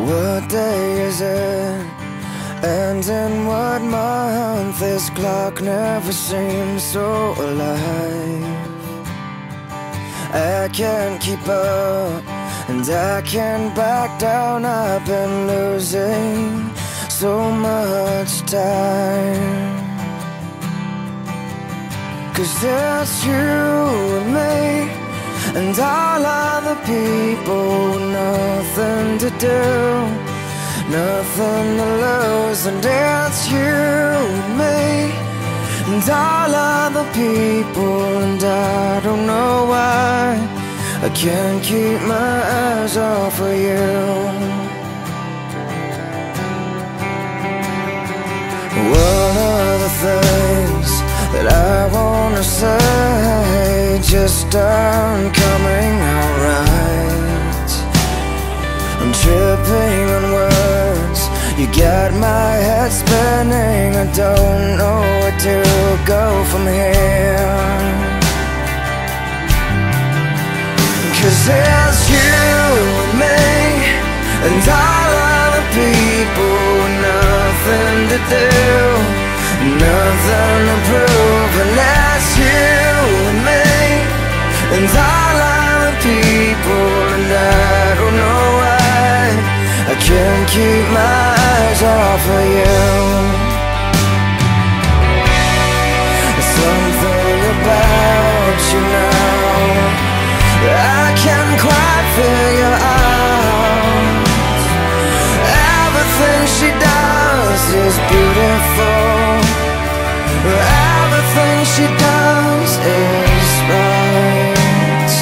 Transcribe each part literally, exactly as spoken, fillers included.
What day is it? And in what month? This clock never seems so alive. I can't keep up, and I can't back down. I've been losing so much time. 'Cause it's you and me, and all other people, nothing to do, nothing to lose. And it's you and me, and all other people, and I don't know why I can't keep my eyes off of you. What are the things that I wanna say just aren't coming out right? I'm tripping on words, you got my head spinning. I don't know where to go from here. 'Cause it's you and me, and all other people, nothing to do, nothing to prove. And that's you and me, and all other people, and I don't know why I can't keep my eyes off of you. Something about you now I can't quite figure out. Everything she does is beautiful, everything she does is right.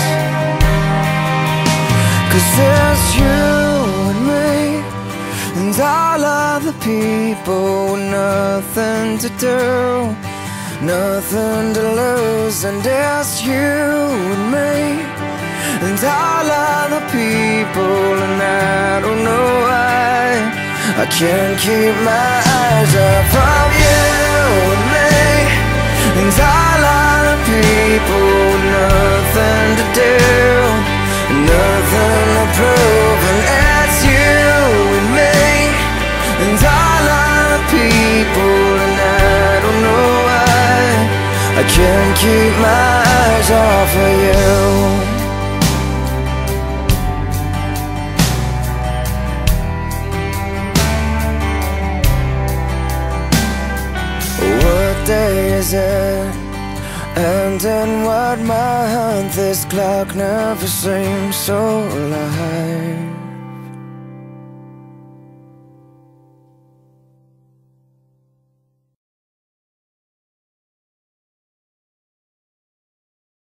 'Cause there's you and me, and all other people, nothing to do, nothing to lose. And it's you and me, and all other people, and I don't know why I can't keep my eyes off of you and me, and all other people, nothing to do, nothing to prove. And it's you and me, and all other people, and I don't know why I can't keep my eyes off of you. What day is it? And in what month? This clock never seems so alive.